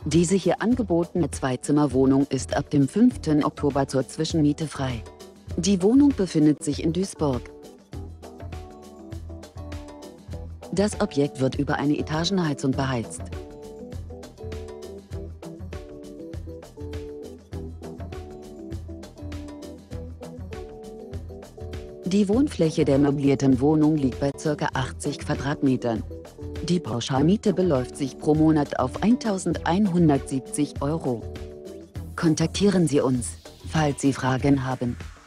Diese hier angebotene Zweizimmerwohnung ist ab dem 5. Oktober zur Zwischenmiete frei. Die Wohnung befindet sich in Duisburg. Das Objekt wird über eine Etagenheizung beheizt. Die Wohnfläche der möblierten Wohnung liegt bei ca. 80 Quadratmetern. Die Pauschalmiete beläuft sich pro Monat auf 1.170 €. Kontaktieren Sie uns, falls Sie Fragen haben.